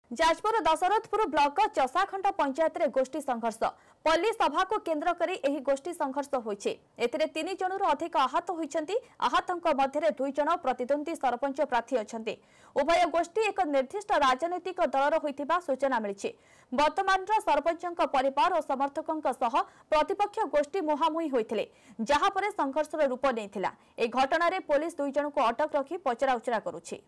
Jajpur Dasharathpur block Chasakhand panchayat रे गोष्ठी संघर्ष पल्ली सभा को केन्द्र करी एही गोष्ठी संघर्ष होइछे। एथिरे 3 जनरु अधिक आहत होइछन्ती। आहतंक मध्यरे 2 जन प्रतिद्वंदी सरपंच प्रार्थी अछन्ती। उभय गोष्ठी एक निर्दिष्ट राजनैतिक दलर होइथिबा सूचना मिलिछे। वर्तमान सरपंचक परिवार और समर्थकंक सह प्रतिपक्ष गोष्ठी मुहामुही होइथिले, जहा परे संघर्षर रूप नेइथिला। ए घटना रे पुलिस 2 जन को अटक रखी पचराउचरा करूछि।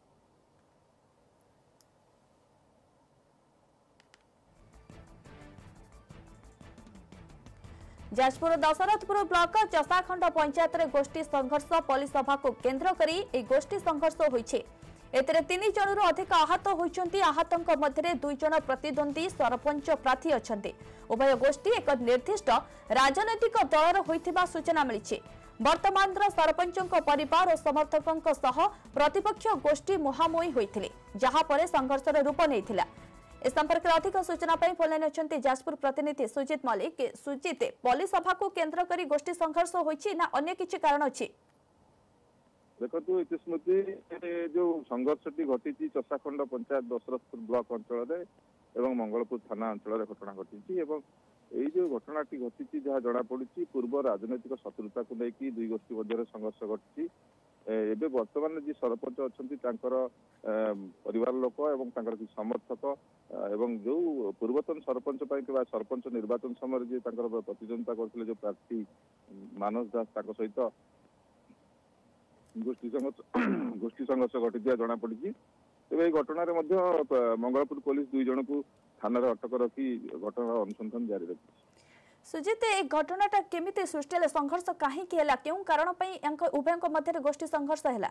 जाजपुर दशरथपुर ब्लॉक चसाखंड पंचायत रे गोष्ठी संघर्ष पल्ली सभा को केन्द्र करी ए गोष्ठी संघर्ष होइछे। एतरे 3 जनरु अधिक आहत होइछन्ती। आहतंक मध्यरे 2 जन प्रतिद्वंदी सरपंच प्रार्थी अछन्ती। उभय गोष्ठी एक निर्दिष्ट राजनैतिक दलर होइथिबा सूचना मिलिछे। वर्तमान सरपंचक परिवार और समर्थकंक सह प्रतिपक्ष गोष्ठी मुहामुही होइथिले, जहा परे संघर्षर रूप नेइथिला। इस संपर्क में अधिक सूचना फोन लाइन अच्छे जाजपुर प्रतिनिधि सुजित मल्लिक। सुजित, पल्ली सभा को केन्द्र करी गोष्ठी संघर्ष होइछि ना अन्य किछि कारण अछि? देखो इतिस्मृति जो संघर्षटी घटी चसाखंड पंचायत दशरथपुर ब्लॉक अंचल एवं मंगलपुर थाना अंचल घटना घटी एवं यही जो घटनाटी घटी जहाँ जना पड़ी पूर्व राजनैतिक शत्रुता को लेकिन 2 गोष्ठी मध्य संघर्ष घटी। एबे वर्तमान जी सरपंच अच्छा परिवार लोक एवं समर्थक एवं जो पूर्वतन सरपंच सरपंच निर्वाचन समय जी प्रतिद्वंदिता करते जो प्रार्थी मानस दास सहित गोष्ठी संघर्ष घटी जना पड़ी। तेज घटना मंगलपुर पुलिस 2 जन को थाना अटक रखी घटना अनुसंधान जारी रखी। सुजित, एक घटनाटा केमिति सृष्टि हेला? संघर्ष काहे कि हेला? केउ कारण पई उभयक मध्य गोष्ठी संघर्ष हेला?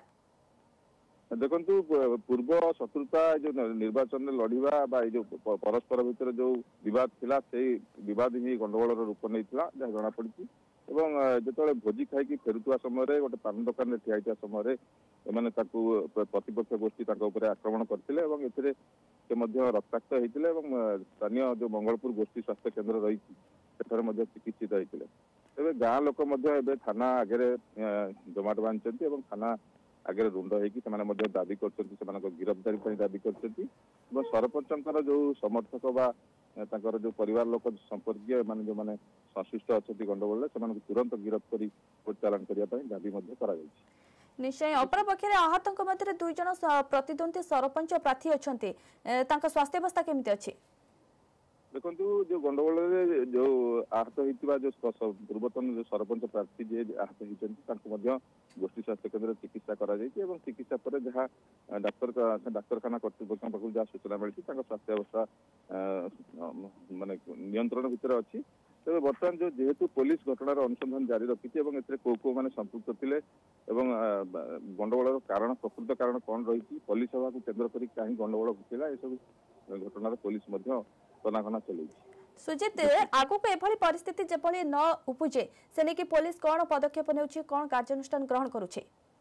देखंतु पूर्व शत्रुता जो निर्वाचन में लड़िबा बा जो परस्पर भितर जो विवाद थिला से विवाद ही गंडगोल रूप नैथिला जहाँ जना पड़ी। एवं जेतले भोजी खाई फेरुवा समय गोटे पान दुकान में ठिया समय एमाने प्रतिपक्ष गोष्ठी आक्रमण करथिले एवं एथिरे से मध्य रक्ताक्त होइथिले एवं स्थानीय जो मंगलपुर गोष्ठी स्वास्थ्य केन्द्र रही चिकित्सित होते। तेज गाँ लोक थाना आगे जमाट बांधि थाना आगे रुंड होती दाबी कर गिरफ्तारी दाबी कर सरपंच जो समर्थक बा जो परिवार लोक संपर्कीय मान जो मैंने संश्लिष्ट अच्छा गंडगोल से तुरंत गिरफ्त कर चालान करने दाबी कर। निश्चय अपर पक्षे आहतंक मध्य 2 जन प्रतिद्वंदी सरपंच प्रार्थी अच्छे, स्वास्थ्य अवस्था केमिति अछि? देखो जो गंडगोल जो आहत होता जो पूर्वतन जो सरपंच प्रार्थी जी आहत होती गोष्ठी स्वास्थ्य केन्द्र चिकित्सा कर चिकित्सा पर जहाँ डाक्तरखाना कर्तृपक्ष पाखु जहाँ सूचना मिली स्वास्थ्य अवस्था माने नियंत्रण भितर अच्छी। तेज बर्तमान जो जेहेतु पुलिस घटनार अनुसंधान जारी रखी को मैंने संपुक्त थे गंडगोल कारण प्रकृत कारण कौन रही पल्ली सभा को केन्द्र कर कहीं गंडगोल होता यह सब घटनार पुलिस तनाघना चल। सुजित, आगु को एभली परिस्थिति जेभली न उपजे से नेकी पुलिस कौन पदक्षेप नेउछि, कौन कार्यानुष्ठान ग्रहण करुछि?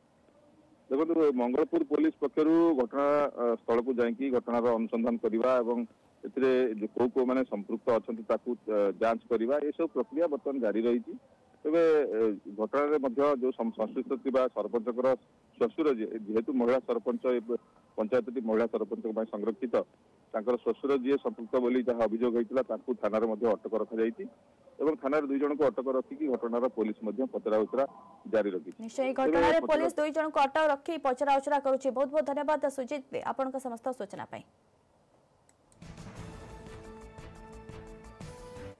देखो मंगलपुर पुलिस पक्षर घटना स्थल को जाकि घटनार अनुसंधान करवा एवं जो को माने संपृक्त अच्छा जांच करवा ये सब प्रक्रिया बर्तमान जारी रही। तेज घटना जो संश्लिष्ट थी सरपंचर श्वशुर जेहेतु महिला सरपंच पंचायत महिला सरपंच संरक्षित श्वशुर जी संपृक्त बोली जहाँ अभियोग होता थाना अटक रखी थाना 2 जन को अटक रखिकी घटनार पुलिस पचराउचरा जारी रखी। निश्चय घटना पुलिस 2 जन को अटक रखी पचराउचरा करुछि। बहुत बहुत धन्यवाद सुजित आपन समस्त सूचना पाई।